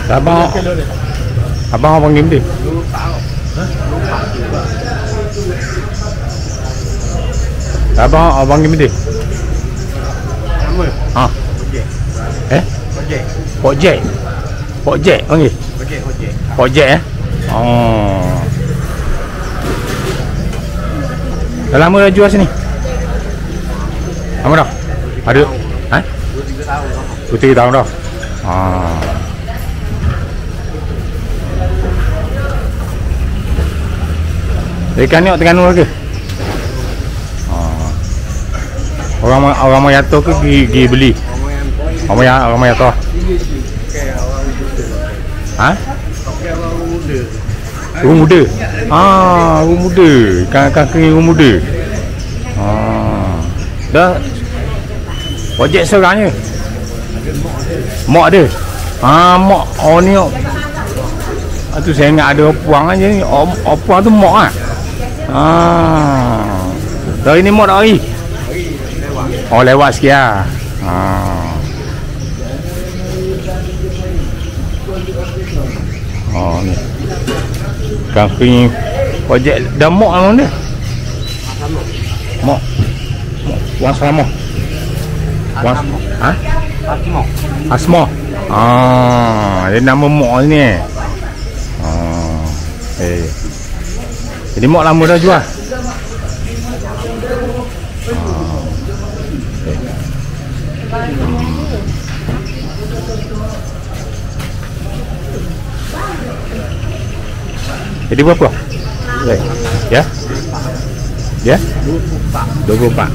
Abang abang game dia. Abang game dia. Nama? Ha. Pok Jack. Pok Jack panggil. Pok Jack Oh. Dah lama dah jual sini? Lama dah? Ada? 2-3 tahun dah. Ikan ni Terengganu ke? Orang Mayato ke pergi beli? Orang Mayato. Rumah muda. Rumah muda. Ikan kering rumah muda. Dah projek seorang je. Mak ada. Mak. Ni. Tu saya ingat ada puang aja ni. Puang tu mak ah. Dari ni mak dah hari. Lewat sikit lah. Ni. Kaki projek dah mak lah dia. Mak. Wang Selama. Asma. Dia nama mak ni. Jadi mak lama dah jual. Jadi berapa? Ya? Ya? 24.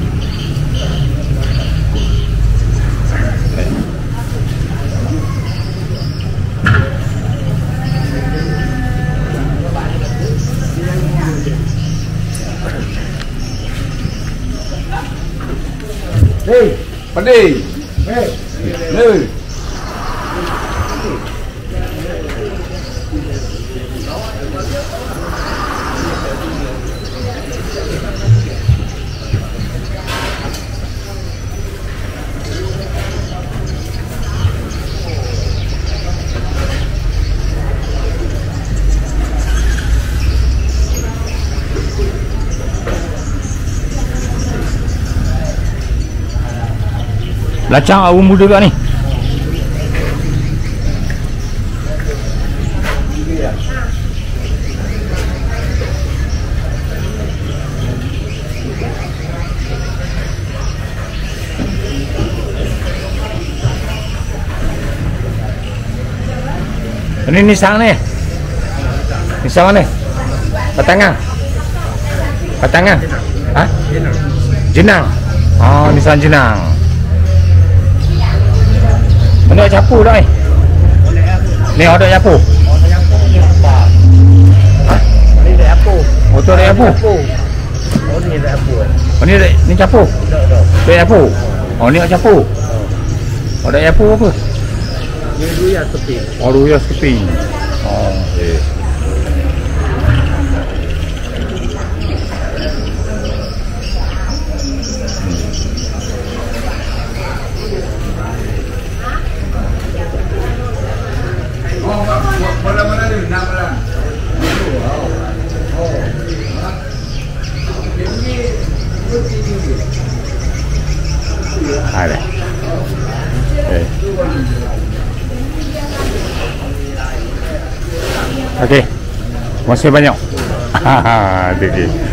Hei, pandai. Hei. Belacang awam muda kat ni. Ini Nissan ni. Nissan mana? Patangan. Jenang. Nissan Jenang. Mana capu dah ni? Ni ada capu. Ni dah apa? Motor dah capu. Ni dah apa? Ni capu. Dah capu. Ni ada capu. Ada capu apa? Ni dua tepi. Dua tepi. Okey. Ada. Okey. Masih banyak. Okey.